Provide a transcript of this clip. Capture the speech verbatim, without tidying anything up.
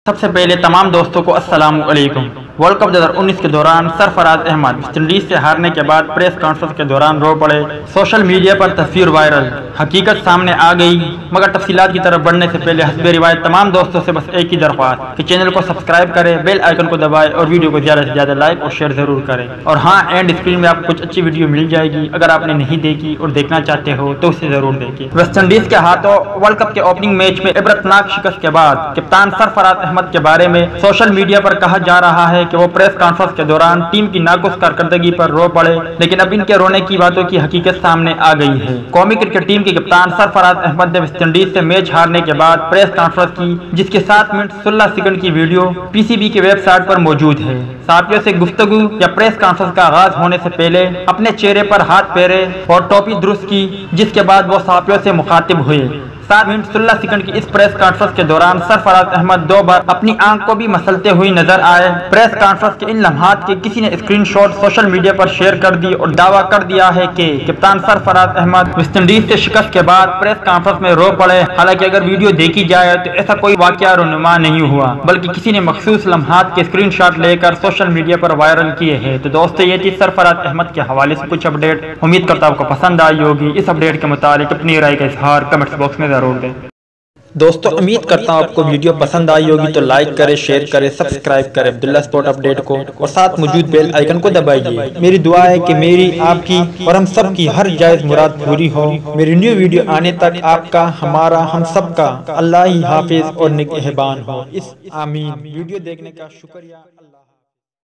सबसे पहले तमाम दोस्तों को अस्सलाम वालेकुम। वर्ल्ड कप दो हज़ार उन्नीस के दौरान सरफराज अहमद वेस्टइंडीज से हारने के बाद प्रेस कॉन्फ्रेंस के दौरान रो पड़े। सोशल मीडिया पर तस्वीर वायरल, हकीकत सामने आ गई। मगर तफसीलात की तरफ बढ़ने से पहले हस्बे रिवायत तमाम दोस्तों से बस एक ही दरख्वास्त कि चैनल को सब्सक्राइब करें, बेल आइकन को दबाएं और वीडियो को ज़्यादा से ज़्यादा लाइक और शेयर जरूर करें। और हाँ, एंड स्क्रीन में आपको कुछ अच्छी वीडियो मिल जाएगी। अगर आपने नहीं देखी और देखना चाहते हो तो उसे जरूर देखिए। वेस्टइंडीज के हाथों वर्ल्ड कप के ओपनिंग मैच में इबरतनाक शिकस्त के बाद कप्तान सरफराज अहमद के बारे में सोशल मीडिया पर कहा जा रहा है कि वो प्रेस कॉन्फ्रेंस के दौरान टीम की नाकुस कारकर्दगी पर रो पड़े। लेकिन अब इनके रोने की बातों की हकीकत सामने आ गई है। कौमी क्रिकेट टीम के कप्तान सरफराज अहमद ने वेस्टइंडीज से मैच हारने के बाद प्रेस कॉन्फ्रेंस की, जिसके सात मिनट सोलह सेकंड की वीडियो पीसीबी के वेबसाइट पर मौजूद है। साथियों से गुफ्तगू या प्रेस कॉन्फ्रेंस का आगाज होने से पहले अपने चेहरे पर हाथ फेरे और टोपी दुरुस्त की, जिसके बाद वो साथियों से मुखातिब हुए। सात मिनट सोलह सेकंड की इस प्रेस कॉन्फ्रेंस के दौरान सरफराज अहमद दो बार अपनी आंख को भी मसलते हुए नजर आए। प्रेस कॉन्फ्रेंस के इन लम्हात के किसी ने स्क्रीनशॉट सोशल मीडिया पर शेयर कर दी और दावा कर दिया है कि कप्तान सरफराज अहमद वेस्टइंडीज से शिकस्त के बाद प्रेस कॉन्फ्रेंस में रो पड़े। हालांकि अगर वीडियो देखी जाए तो ऐसा कोई वाकया रुनुमा नहीं हुआ, बल्कि किसी ने मखसूस लम्हात के स्क्रीनशॉट लेकर सोशल मीडिया पर वायरल किए हैं। तो दोस्तों, ये थी सरफराज अहमद के हवाले से कुछ अपडेट। उम्मीद करता हूं आपको पसंद आई होगी। इस अपडेट के मुताबिक अपनी राय का इजहार कमेंट्स बॉक्स में जरूर दें। दोस्तों, उम्मीद करता हूँ आपको वीडियो पसंद आई होगी, तो लाइक करें, शेयर करें, सब्सक्राइब करें अब्दुल्ला स्पोर्ट अपडेट को और साथ मौजूद बेल आइकन को दबाइए। मेरी दुआ है कि मेरी, आपकी और हम सब की हर जायज मुराद पूरी हो। मेरी न्यू वीडियो आने तक आपका, हमारा, हम सब का अल्लाह ही हाफिज और निगहबान हो। इस आमीन। वीडियो देखने का शुक्रिया। अल्लाह।